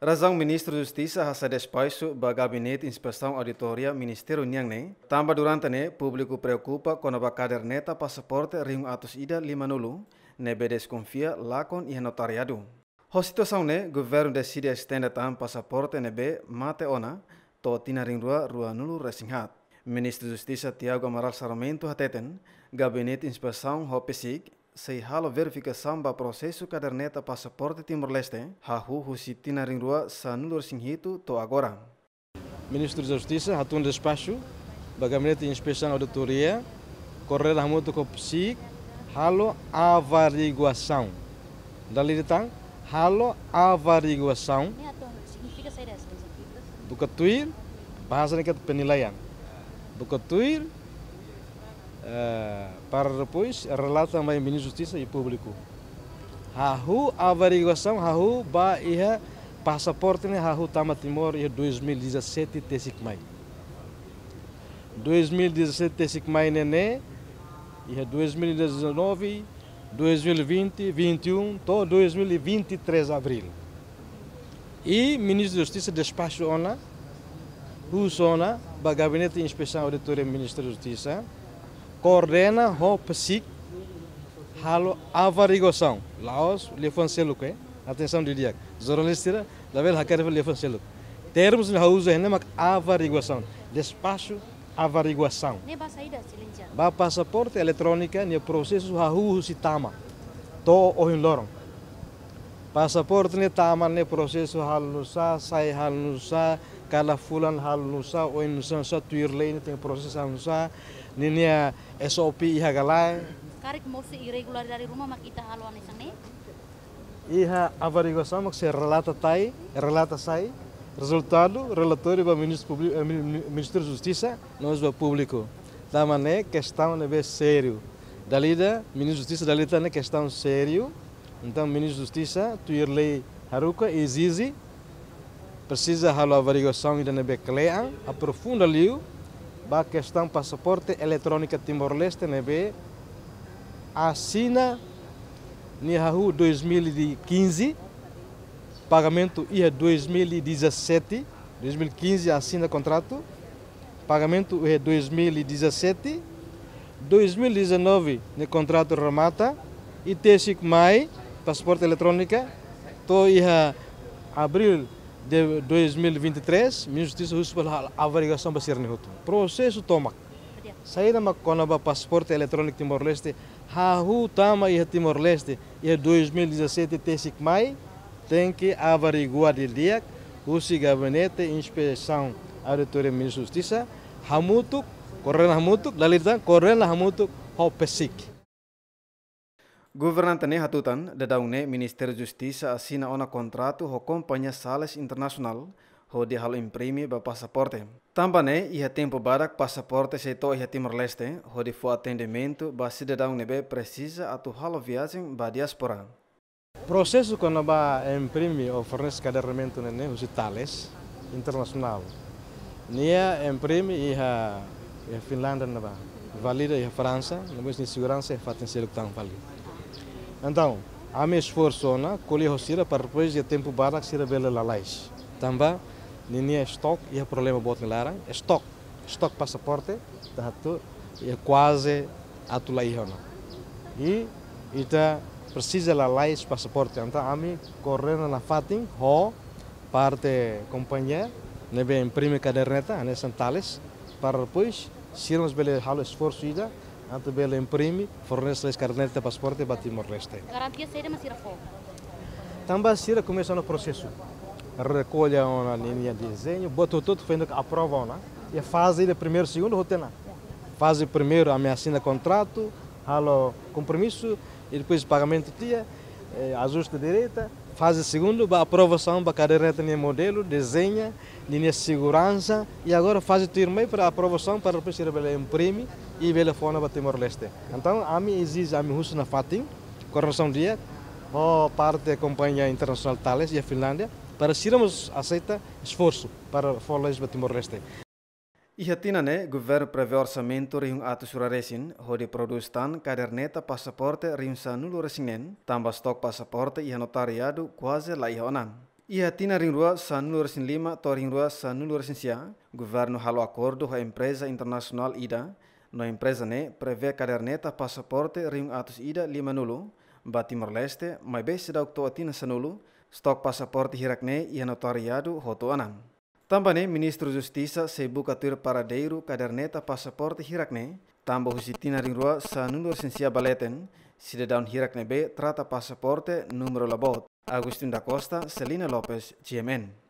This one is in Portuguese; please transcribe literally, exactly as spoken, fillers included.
Razão Ministro da Justiça hasa despacho ba Gabinete Inspeção Auditoria Ministério Niang tamba durante ne público preocupa com a caderneta passaporte ring atos ida lima nulu nebe desconfia lakon e notariado. A situação ne governo decide estender tam passaporte nebe mate ona to tina ring rua rua nulu resinghat. Ministro da Justiça Tiago Amaral Sarmento hateten Gabinete Inspeção Hopesik sei halo verificação ba processo caderneta passaporte Timor-Leste, hahu husitina ringrua sanulur singhito to agora. Ministro da Justiça hatun despacho, ba Gabinete de Inspeção Auditoria, correr hamuto ko psik, halo averiguação. Dali ditang, halo averiguação. Significa sair dessa do katuir, bahasa nekat penilaian. Do katuir, Uh, para depois relata mai Ministro da Justiça e público. Hahu averiguação hahu ba iha passaporte ne hahu tama Timor iha dois mil e dezessete tesik mai. dois mil e dezessete tesik mai nene iha dois mil e dezenove, dois mil e vinte, vinte e um, to dois mil e vinte e três abril. E Ministro da Justiça despacho ona, husona ba Gabinete de Inspeção Auditoria Ministro da Justiça coordena ho pesik halo averiguação laos lefan seluk eh atenção de dia jornalista level hacker lefan seluk termos na usa né mak averiguação despacho averiguação ne ba saída silencia ba passaporte eletrônica ne processo hahu sitama to ohin lorong passaporte ne tama ne processo halusa sai halusa kala fulan halusa oin nusa sa tuir lane tem processo halusa ninia S O P iha galai. Karik mosi irregular dari rumah mak ita haluan isang ne? Iha averiguação mak se relata tai, relata sai, resultado relatório para Ministro Público, Ministro da Justiça, nós do público. Da maneira questão é sério. Dalida Ministro da Justiça dalida é questão sério. Então Ministro da Justiça tuir lei haruka exige precisa halo averiguação ainda nebe clean, aprofunda liu. Ba questão passaporte eletrônica Timor-Leste nebe assina nihahu dois mil e quinze pagamento ia dois mil e dezessete dois mil e quinze assina contrato pagamento é dois mil e dezessete dois mil e dezenove ne contrato remata e tesik mai passaporte eletrônica to ia abril de dois mil e vinte e três, Ministro da Justiça usa a averiguação para ser nehuto. Processo toma. Saída mak konaba passaporte eletrônico Timor-Leste, hahu tama iha Timor-Leste, iha dois mil e dezessete tesik mai, tem que averiguar de dia, usi Gabinete Inspeção Auditoria Ministro da Justiça, hamutuk, correna hamutuk, lalita correna hamutuk, hopesik. Governante ne hatutan dadau ne Ministério da Justiça assina ona contrato ho companhia Sales Internacional ho de halo imprime ba passaporte. Tamba ne iha tempo badak passaporte se to iha Timor-Leste ho de fo atendimento ba cidadão nebe precisa atu halo viagem ba diaspora. Processo quando ba imprime ou fornece cadernamento ne ne Sales Internacional. Nia imprime iha iha Finlândia na ba valida iha França, depois de segurança e fatem ser tão válido. Então, há me esforço na colher o para depois de tempo barak sira bela lalais. Também, ninguém estoque e o problema bot nelara, estoque, estoque passaporte, tato é quase atulai hona. E ita precisa lalais passaporte, então a mim correndo na fatin ho parte companhia nebe imprime caderneta nessa Tales para depois sirmos bela halo esforço ida antes bela imprime, fornece as carnetas de passaporte para Timor-Leste. Garantia saída mas irá fora. Também sira começa no processo. Recolhe uma linha de desenho, bota tudo, fazendo a prova, né? E a fase de primeiro, segundo, rotena. Fase primeiro, ameaçando contrato, halo compromisso, e depois pagamento tia, ajuste direita. Fase segundo, a aprovação para caderneta de modelo, desenha, linha de segurança, e agora fase turma para a aprovação para depois ir para imprime e ver a fona para Timor-Leste. Então, a mim exige a mim na fatin, correção dia, ou parte da companhia internacional Thales e a Finlândia, para sermos aceita esforço para falar para Timor-Leste. Iha tina ne governo prevê orçamento riung atu suraresin ho de produz tan caderneta passaporte riung sanulu resinen tamba stok passaporte iha notariado quase la iha onan. Ia tina ring rua sanu resin lima to ring rua sanu resin sia, governo halo acordo com a empresa internacional ida, no empresa ne prevê caderneta passaporte ring atus ida lima nulu, ba Timor-Leste, mai bem da octo atina sanulu, stok passaporte hirakne ia notariado hoto anam. Também, Ministro Justiça se bukatur paradeiro caderneta passaporte hirakne, tambo husitina ring rua sanu resin sia baleten, cidadão hirakne B trata passaporte número labot. Agustin da Costa, Celina Lopes, G M N.